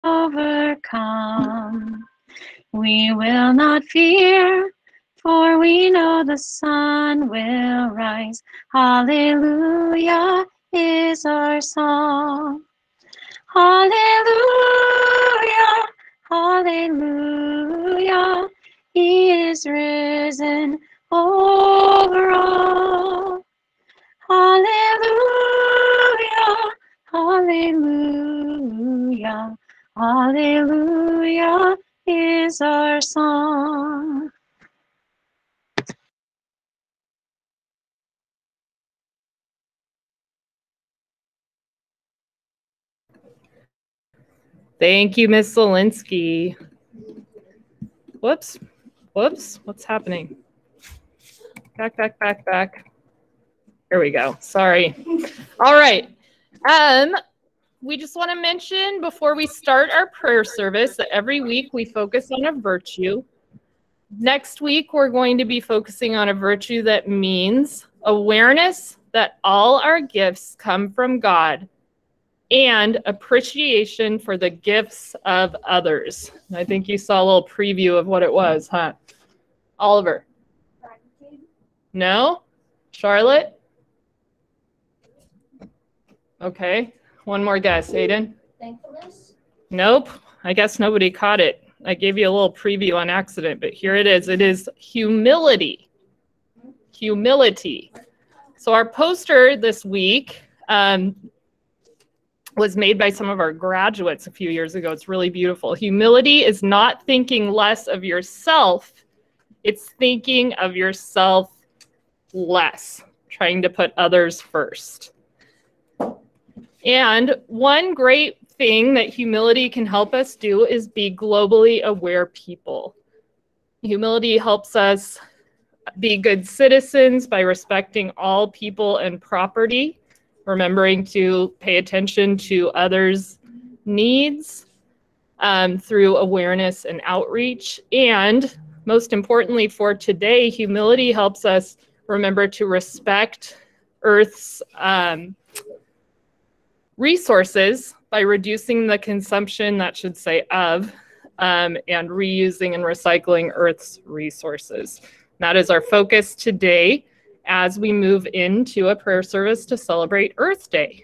overcome. We will not fear, for we know the sun will rise. Hallelujah is our song. Hallelujah, hallelujah, he is risen over all. Hallelujah, hallelujah, hallelujah is our song. Thank you, Miss Zelinsky. Whoops. What's happening? Back. Here we go. Sorry. All right. We just want to mention before we start our prayer service that every week we focus on a virtue. Next week, we're going to be focusing on a virtue that means awareness that all our gifts come from God and appreciation for the gifts of others. I think you saw a little preview of what it was, huh? Oliver? No? Charlotte? Okay. One more guess. Aiden? Thankfulness? Nope. I guess nobody caught it. I gave you a little preview on accident, but here it is. It is humility. Humility. So our poster this week was made by some of our graduates a few years ago. It's really beautiful. Humility is not thinking less of yourself. It's thinking of yourself less, trying to put others first. And one great thing that humility can help us do is be globally aware people. Humility helps us be good citizens by respecting all people and property, remembering to pay attention to others' needs through awareness and outreach. And most importantly for today, humility helps us remember to respect Earth's resources by reducing the consumption, that should say of, and reusing and recycling Earth's resources. That is our focus today as we move into a prayer service to celebrate Earth Day.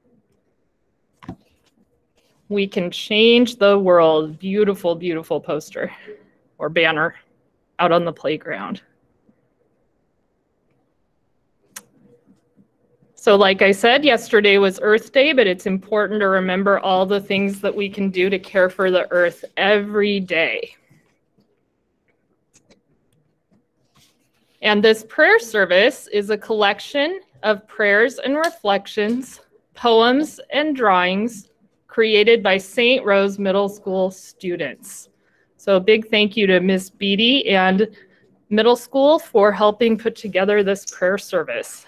We can change the world. Beautiful, beautiful poster or banner out on the playground. So like I said, yesterday was Earth Day, but it's important to remember all the things that we can do to care for the earth every day. And this prayer service is a collection of prayers and reflections, poems and drawings created by St. Rose Middle School students. So a big thank you to Miss Beatty and middle school for helping put together this prayer service.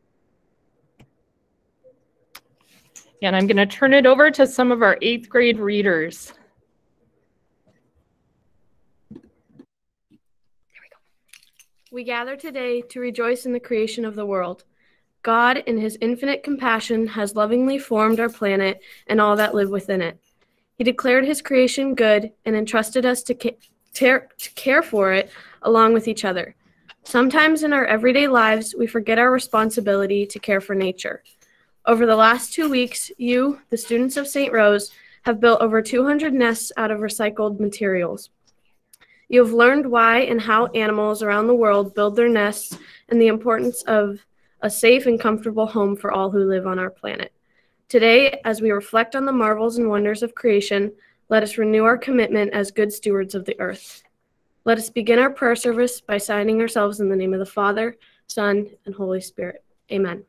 And I'm going to turn it over to some of our 8th grade readers. We gather today to rejoice in the creation of the world. God, in his infinite compassion, has lovingly formed our planet and all that live within it. He declared his creation good and entrusted us to care for it along with each other. Sometimes in our everyday lives, we forget our responsibility to care for nature. Over the last 2 weeks, you, the students of St. Rose, have built over 200 nests out of recycled materials. You have learned why and how animals around the world build their nests and the importance of a safe and comfortable home for all who live on our planet. Today, as we reflect on the marvels and wonders of creation, let us renew our commitment as good stewards of the earth. Let us begin our prayer service by signing ourselves in the name of the Father, Son, and Holy Spirit. Amen.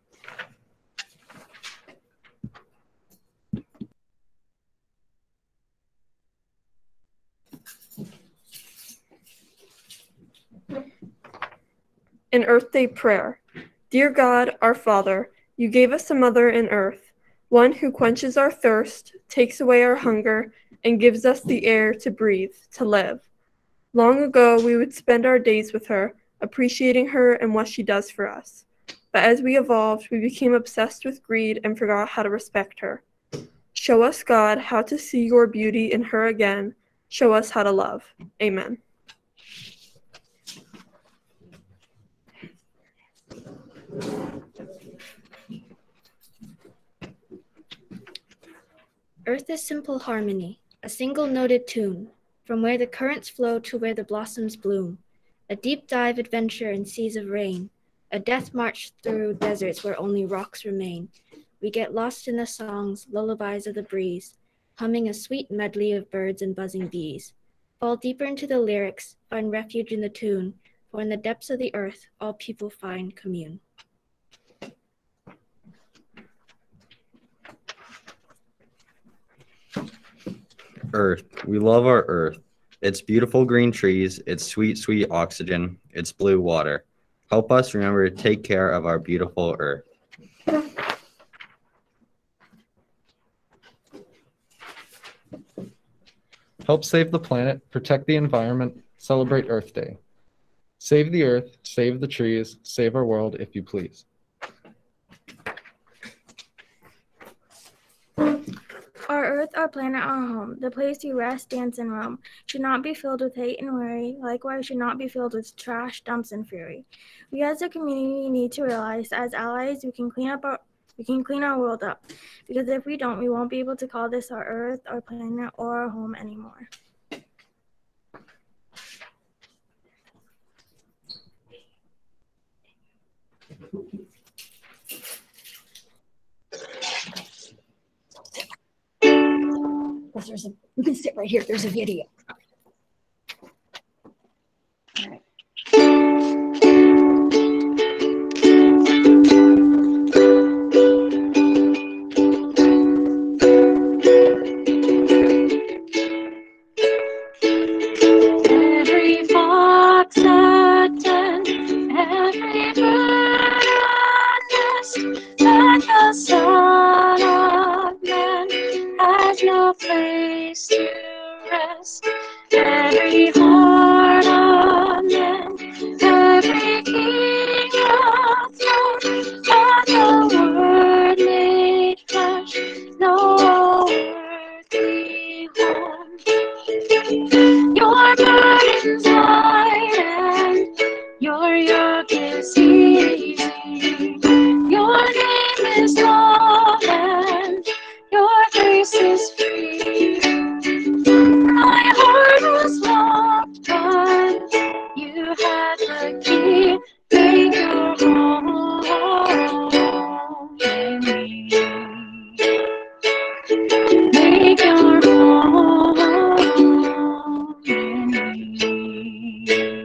An Earth Day Prayer. Dear God, our Father, you gave us a mother in earth, one who quenches our thirst, takes away our hunger, and gives us the air to breathe, to live. Long ago, we would spend our days with her, appreciating her and what she does for us. But as we evolved, we became obsessed with greed and forgot how to respect her. Show us, God, how to see your beauty in her again. Show us how to love. Amen. Earth is simple harmony, a single-noted tune, from where the currents flow to where the blossoms bloom, a deep-dive adventure in seas of rain, a death march through deserts where only rocks remain. We get lost in the songs, lullabies of the breeze, humming a sweet medley of birds and buzzing bees. Fall deeper into the lyrics, find refuge in the tune, for in the depths of the earth all people find commune. Earth. We love our earth. Its beautiful green trees, its sweet, sweet oxygen, its blue water. Help us remember to take care of our beautiful earth. Help save the planet, protect the environment, celebrate Earth Day. Save the earth, save the trees, save our world if you please. Our earth, our planet, our home, the place we rest, dance, and roam, should not be filled with hate and worry, likewise should not be filled with trash, dumps, and fury. We as a community need to realize, as allies, we can clean our world up, because if we don't, we won't be able to call this our earth, our planet, or our home anymore. You can sit right here. There's a video. Every fox a den, every bird a nest, but the Son of Man has no place to rest. Every heart of man, every king of throne, but the Word made flesh, no earthly home. Your burden's light and your yoke is easy. Your name is love and your grace is free. My heart was locked, but you had the key. Make your home in me. Make your home in me.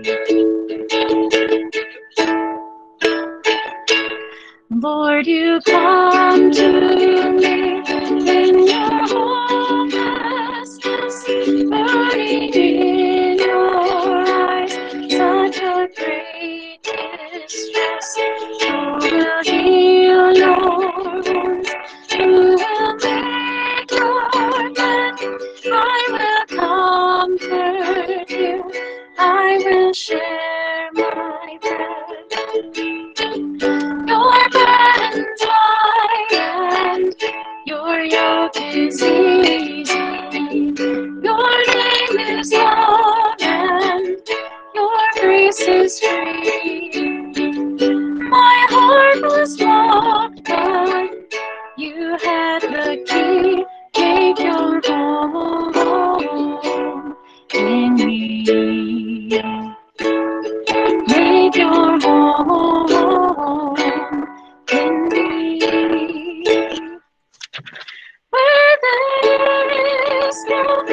Lord, you come to me in your homelessness, burning in your eyes, such a great distress. Who will heal your wounds? Who will make your bed? I will comfort you. I will share my bread. Your burden's light and your yoke is easy. Your name is love and your grace is free. My heart was locked, but you had the key. Take your home in me. Make your home in me. Where there is no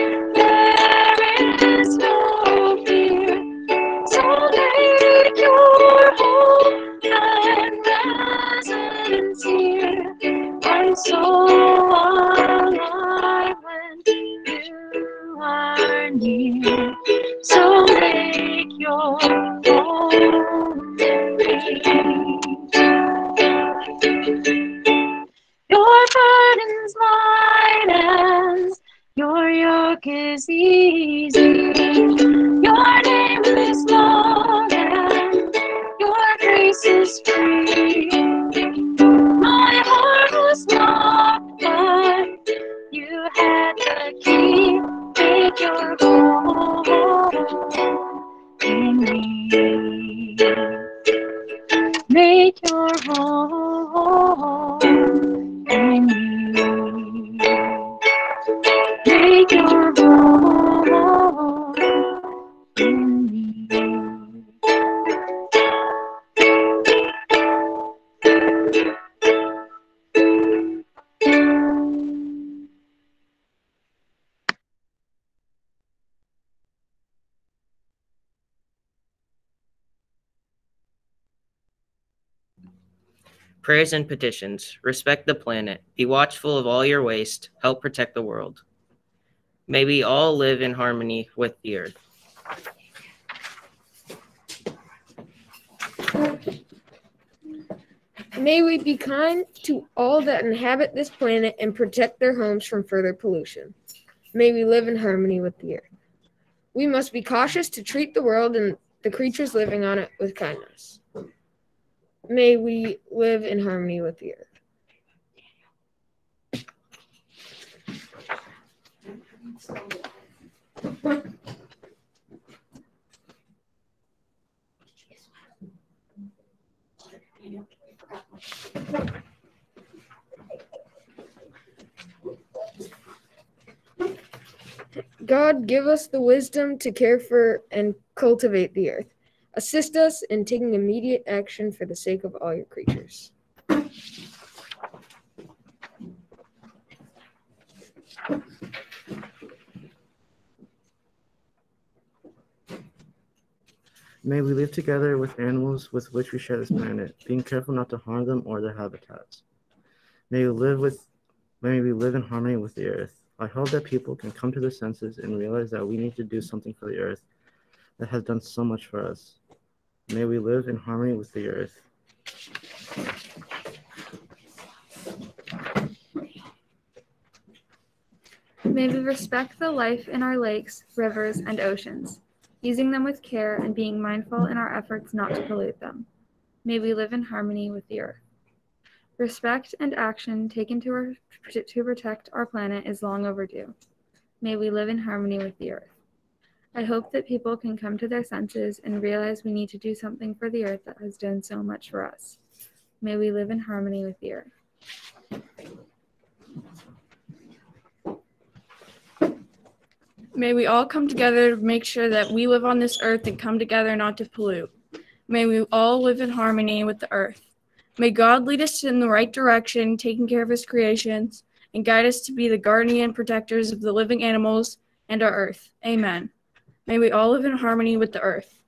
fear. So make your home and residence here. I'm so alive when you are near. So make your home in me. Your burden's light and your yoke is easy. Your name is love and your grace is free. My heart was locked, but Prayers and petitions. Respect the planet. Be watchful of all your waste. Help protect the world. May we all live in harmony with the earth. May we be kind to all that inhabit this planet and protect their homes from further pollution. May we live in harmony with the earth. We must be cautious to treat the world and the creatures living on it with kindness. May we live in harmony with the earth. God, give us the wisdom to care for and cultivate the earth. Assist us in taking immediate action for the sake of all your creatures. May we live together with animals with which we share this planet, being careful not to harm them or their habitats. May we live in harmony with the earth. I hope that people can come to their senses and realize that we need to do something for the earth that has done so much for us. May we live in harmony with the earth. May we respect the life in our lakes, rivers, and oceans, using them with care and being mindful in our efforts not to pollute them. May we live in harmony with the earth. Respect and action taken to protect our planet is long overdue. May we live in harmony with the earth. I hope that people can come to their senses and realize we need to do something for the earth that has done so much for us. May we live in harmony with the earth. May we all come together to make sure that we live on this earth and come together not to pollute. May we all live in harmony with the earth. May God lead us in the right direction, taking care of his creations, and guide us to be the guardian protectors of the living animals and our earth. Amen. May we all live in harmony with the earth.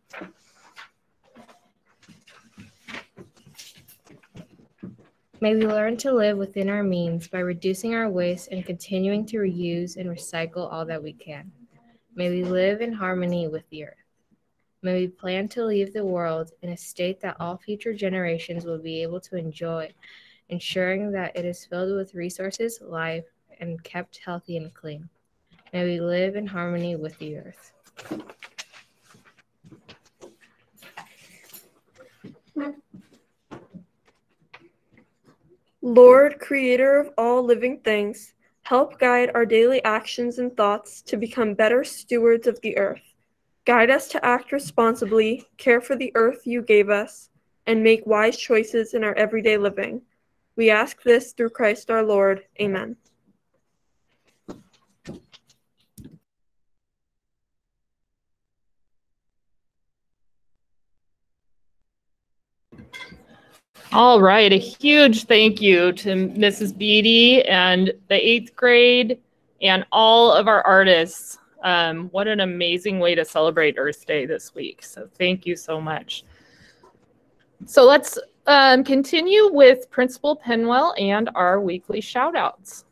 May we learn to live within our means by reducing our waste and continuing to reuse and recycle all that we can. May we live in harmony with the earth. May we plan to leave the world in a state that all future generations will be able to enjoy, ensuring that it is filled with resources, life, and kept healthy and clean. May we live in harmony with the earth. Lord, creator of all living things, help guide our daily actions and thoughts to become better stewards of the earth. Guide us to act responsibly, care for the earth you gave us, and make wise choices in our everyday living. We ask this through Christ our Lord. Amen. All right, a huge thank you to Mrs. Beatty and the 8th grade and all of our artists. What an amazing way to celebrate Earth Day this week. So thank you so much. So let's continue with Principal Penwell and our weekly shout outs.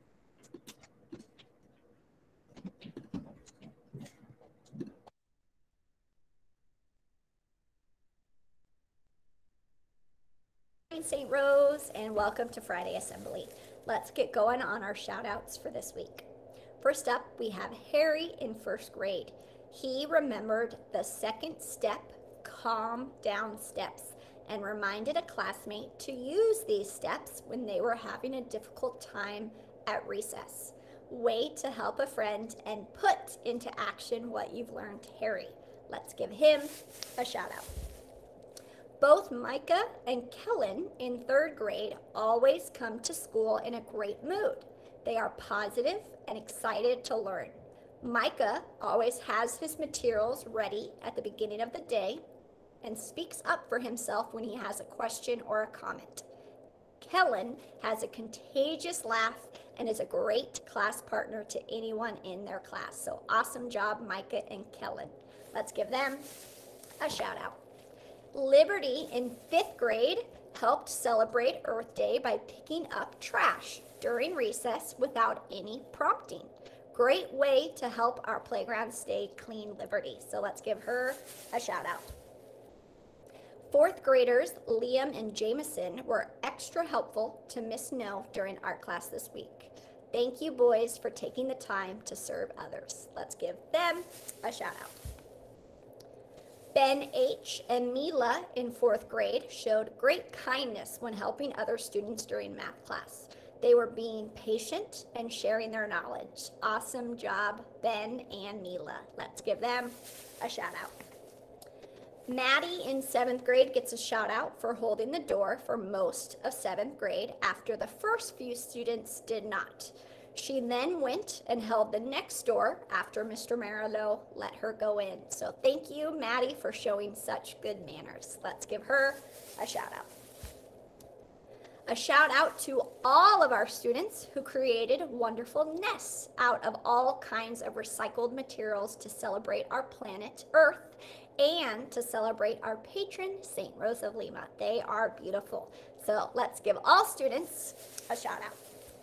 St. Rose, and welcome to Friday Assembly. Let's get going on our shout outs for this week. First up, we have Harry in 1st grade. He remembered the second step, calm down steps, and reminded a classmate to use these steps when they were having a difficult time at recess. Way to help a friend and put into action what you've learned, Harry. Let's give him a shout out. Both Micah and Kellen in 3rd grade always come to school in a great mood. They are positive and excited to learn. Micah always has his materials ready at the beginning of the day and speaks up for himself when he has a question or a comment. Kellen has a contagious laugh and is a great class partner to anyone in their class. So awesome job, Micah and Kellen. Let's give them a shout out. Liberty in 5th grade helped celebrate Earth Day by picking up trash during recess without any prompting. Great way to help our playground stay clean, Liberty. So let's give her a shout out. Fourth graders Liam and Jameson were extra helpful to Miss No during art class this week. Thank you, boys, for taking the time to serve others. Let's give them a shout out. Ben H. and Mila in fourth grade showed great kindness when helping other students during math class. They were being patient and sharing their knowledge. Awesome job, Ben and Mila. Let's give them a shout out. Maddie in seventh grade gets a shout out for holding the door for most of seventh grade after the first few students did not. She then went and held the next door after Mr. Marillo let her go in. So thank you, Maddie, for showing such good manners. Let's give her a shout out. A shout out to all of our students who created wonderful nests out of all kinds of recycled materials to celebrate our planet Earth and to celebrate our patron, St. Rose of Lima. They are beautiful. So let's give all students a shout out.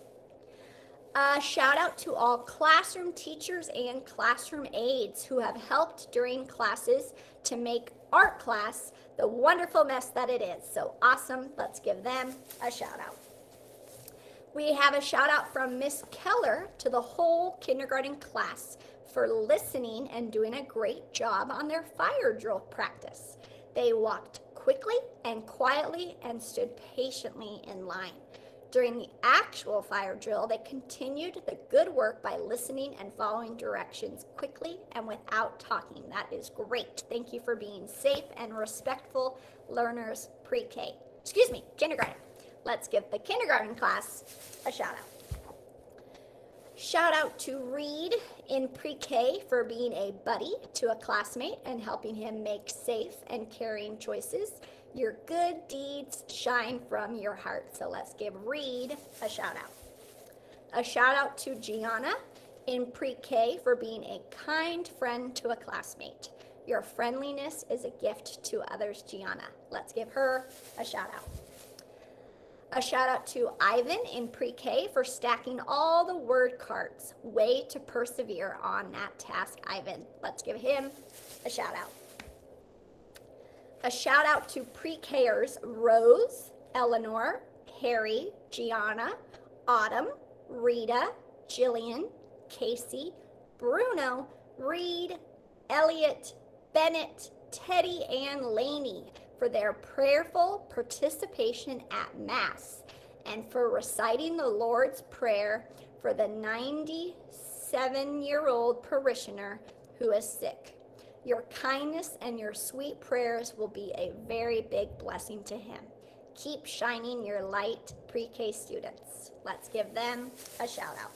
A shout out to all classroom teachers and classroom aides who have helped during classes to make art class the wonderful mess that it is. So awesome. Let's give them a shout out. We have a shout out from Miss Keller to the whole kindergarten class for listening and doing a great job on their fire drill practice. They walked quickly and quietly and stood patiently in line. During the actual fire drill, they continued the good work by listening and following directions quickly and without talking. That is great. Thank you for being safe and respectful learners kindergarten. Let's give the kindergarten class a shout out. Shout out to Reed in pre-K for being a buddy to a classmate and helping him make safe and caring choices. Your good deeds shine from your heart. So let's give Reed a shout out. A shout out to Gianna in pre-K for being a kind friend to a classmate. Your friendliness is a gift to others, Gianna. Let's give her a shout out. A shout out to Ivan in pre-K for stacking all the word cards. Way to persevere on that task, Ivan. Let's give him a shout out. A shout out to pre-Kers Rose, Eleanor, Harry, Gianna, Autumn, Rita, Jillian, Casey, Bruno, Reed, Elliot, Bennett, Teddy, and Lainey for their prayerful participation at Mass and for reciting the Lord's Prayer for the 97-year-old parishioner who is sick. Your kindness and your sweet prayers will be a very big blessing to him. Keep shining your light, pre-K students. Let's give them a shout out.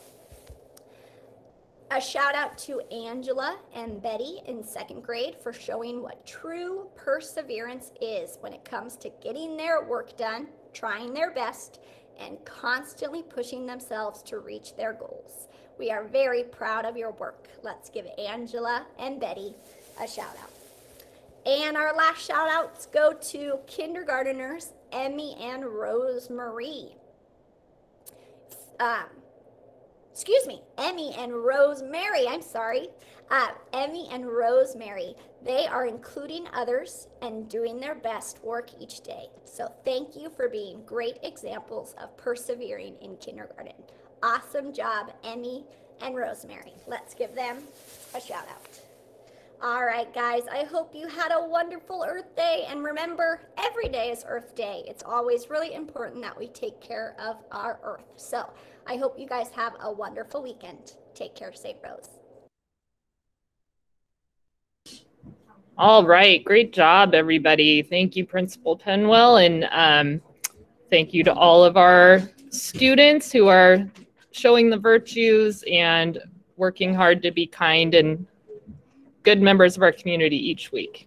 A shout out to Angela and Betty in second grade for showing what true perseverance is when it comes to getting their work done, trying their best, and constantly pushing themselves to reach their goals. We are very proud of your work. Let's give Angela and Betty a shout out. And our last shout outs go to kindergarteners Emmy and Rosemary. Emmy and Rosemary, Emmy and Rosemary. They are including others and doing their best work each day. So thank you for being great examples of persevering in kindergarten. Awesome job, Emmy and Rosemary. Let's give them a shout out. All right, guys, I hope you had a wonderful Earth Day. And remember, every day is Earth Day. It's always really important that we take care of our Earth. So I hope you guys have a wonderful weekend. Take care, St. Rose. All right, great job, everybody. Thank you, Principal Penwell, and thank you to all of our students who are showing the virtues and working hard to be kind and good members of our community each week.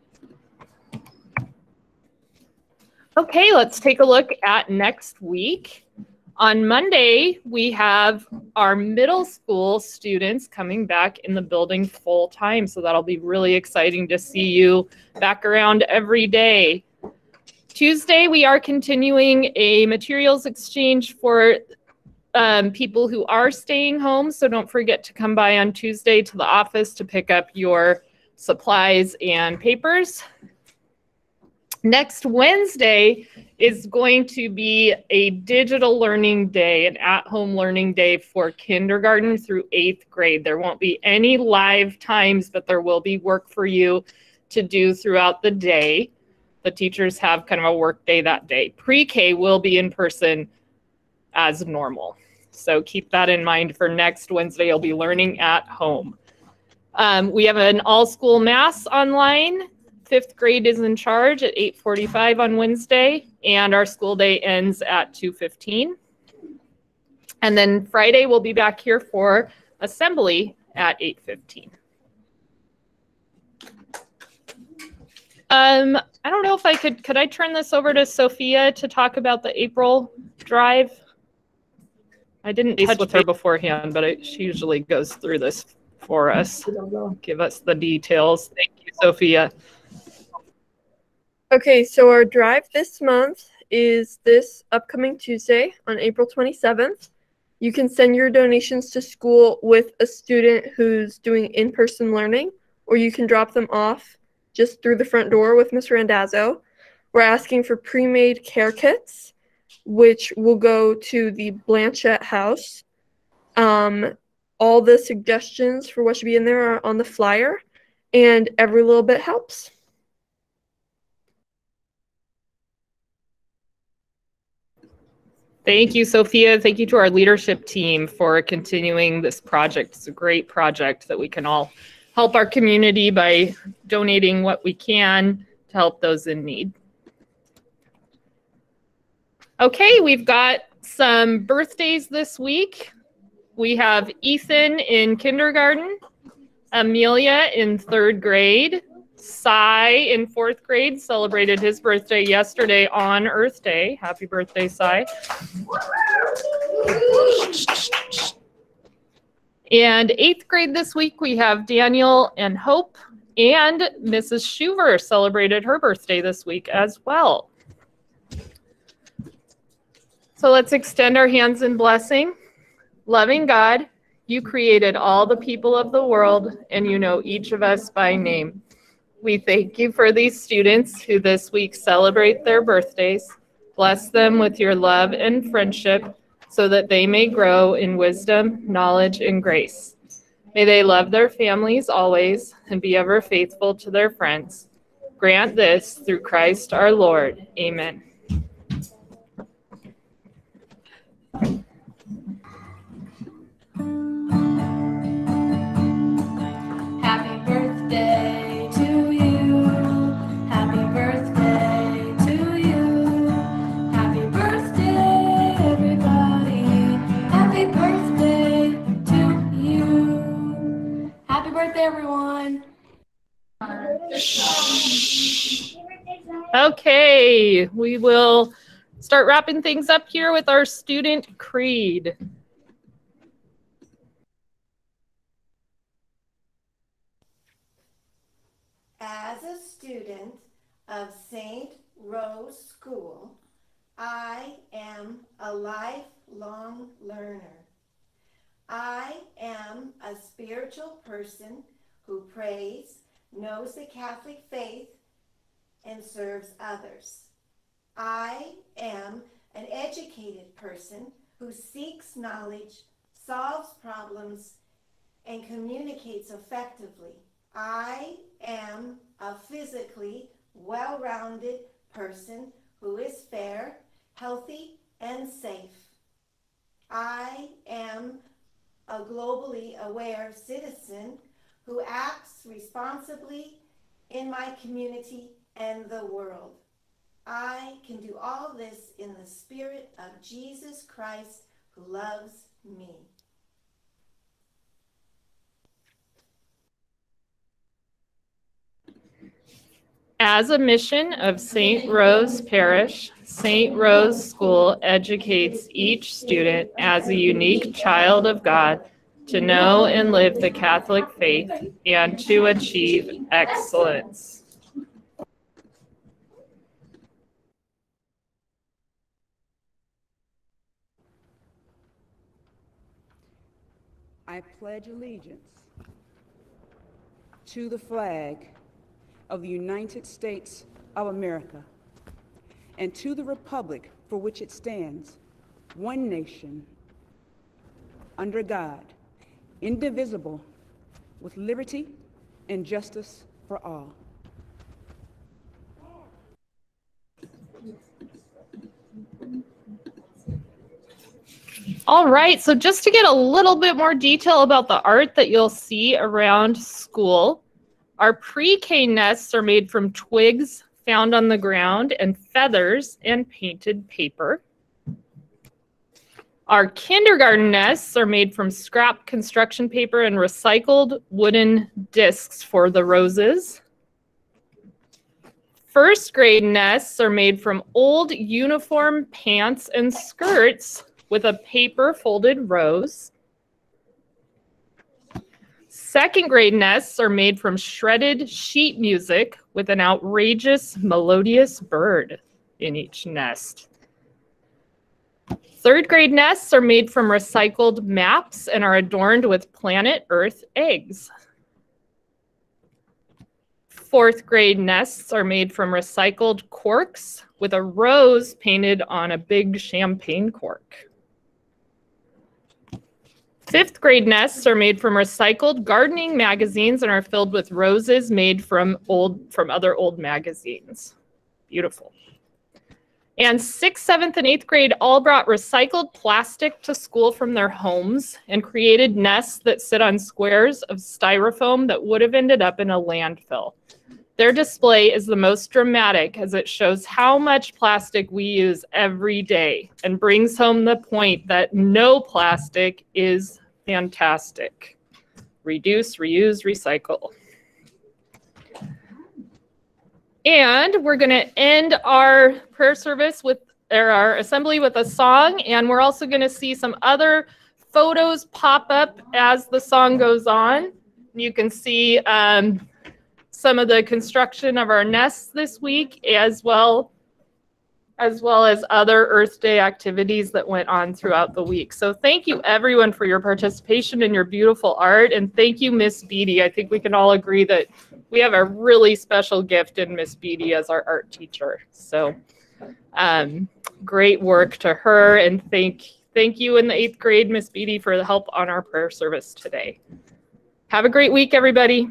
Okay, let's take a look at next week. On Monday, we have our middle school students coming back in the building full time, so that'll be really exciting to see you back around every day. Tuesday, we are continuing a materials exchange for people who are staying home. So don't forget to come by on Tuesday to the office to pick up your supplies and papers. Next Wednesday is going to be a digital learning day, an at-home learning day for kindergarten through 8th grade. There won't be any live times, but there will be work for you to do throughout the day. The teachers have kind of a work day that day. Pre-K will be in person as normal. So keep that in mind for next Wednesday. You'll be learning at home. We have an all-school mass online. 5th grade is in charge at 8:45 on Wednesday, and our school day ends at 2:15. And then Friday, we'll be back here for assembly at 8:15. I don't know if I could I turn this over to Sophia to talk about the April drive? I didn't touch with her beforehand, but she usually goes through this for us. Give us the details. Thank you, Sophia. Okay, so our drive this month is this upcoming Tuesday on April 27th. You can send your donations to school with a student who's doing in-person learning, or you can drop them off just through the front door with Ms. Randazzo. We're asking for pre-made care kits, which will go to the Blanchette House. All the suggestions for what should be in there are on the flyer, and every little bit helps. Thank you, Sophia. Thank you to our leadership team for continuing this project. It's a great project that we can all help our community by donating what we can to help those in need. Okay, we've got some birthdays this week. We have Ethan in kindergarten, Amelia in 3rd grade, Cy in 4th grade celebrated his birthday yesterday on Earth Day. Happy birthday, Cy. And 8th grade this week, we have Daniel and Hope, and Mrs. Schuver celebrated her birthday this week as well. So let's extend our hands in blessing. Loving God, you created all the people of the world, and you know each of us by name. We thank you for these students who this week celebrate their birthdays. Bless them with your love and friendship so that they may grow in wisdom, knowledge, and grace. May they love their families always and be ever faithful to their friends. Grant this through Christ our Lord. Amen. Happy birthday to you. Happy birthday to you. Happy birthday, everybody. Happy birthday to you. Happy birthday, everyone. Okay, we will start wrapping things up here with our student creed. As a student of St. Rose School, I am a lifelong learner. I am a spiritual person who prays, knows the Catholic faith, and serves others. I am an educated person who seeks knowledge, solves problems, and communicates effectively. I am a physically well-rounded person who is fair, healthy, and safe. I am a globally aware citizen who acts responsibly in my community and the world. I can do all this in the Spirit of Jesus Christ who loves me. As a mission of St. Rose Parish, St. Rose School educates each student as a unique child of God to know and live the Catholic faith and to achieve excellence. I pledge allegiance to the flag of the United States of America and to the republic for which it stands, one nation, under God, indivisible, with liberty and justice for all. All right, so just to get a little bit more detail about the art that you'll see around school, our pre-K nests are made from twigs found on the ground and feathers and painted paper. Our kindergarten nests are made from scrap construction paper and recycled wooden discs for the roses. First grade nests are made from old uniform pants and skirts with a paper folded rose. Second grade nests are made from shredded sheet music with an outrageous melodious bird in each nest. Third grade nests are made from recycled maps and are adorned with planet Earth eggs. Fourth grade nests are made from recycled corks with a rose painted on a big champagne cork. Fifth grade nests are made from recycled gardening magazines and are filled with roses made from other old magazines. Beautiful. And 6th, 7th, and 8th grade all brought recycled plastic to school from their homes and created nests that sit on squares of styrofoam that would have ended up in a landfill. Their display is the most dramatic as it shows how much plastic we use every day and brings home the point that no plastic is fantastic. Reduce, reuse, recycle. And we're going to end our prayer service with our assembly with a song, and we're also going to see some other photos pop up as the song goes on. You can see some of the construction of our nests this week, as well as other Earth Day activities that went on throughout the week. So thank you everyone for your participation and your beautiful art, and thank you, Miss Beatty. I think we can all agree that we have a really special gift in Miss Beatty as our art teacher. So great work to her, and thank you in the 8th grade, Miss Beatty, for the help on our prayer service today. Have a great week, everybody.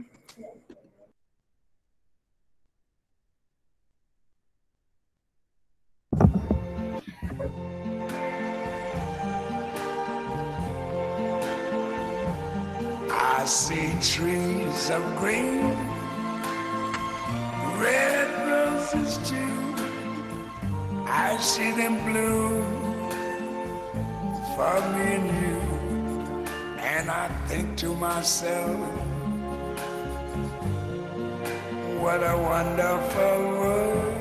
I see trees of green, red roses too. I see them bloom for me and you. And I think to myself, what a wonderful world.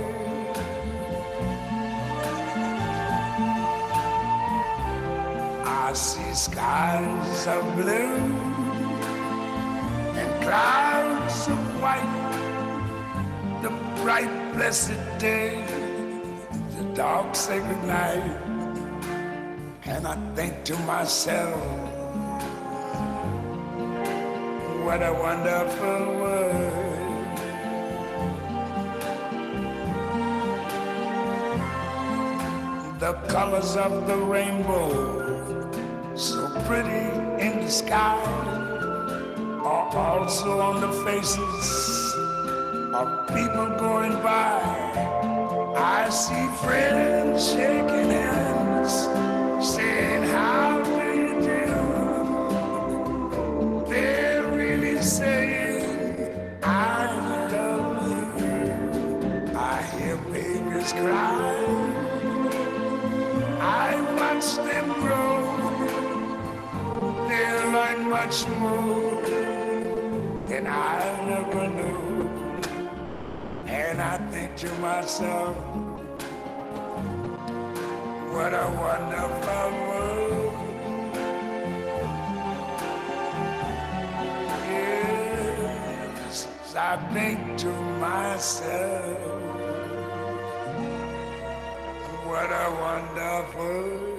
I see skies of blue and clouds of white, the bright blessed day, the dark sacred night. And I think to myself, what a wonderful world. The colors of the rainbow, so pretty in the sky, are also on the faces of people going by. I see friends shaking hands, saying, how do you do? They're really saying, I love you. I hear babies cry, I watch them grow. They'll learn much more than I never knew. And I think to myself, what a wonderful world. Yes, I think to myself, what a wonderful world.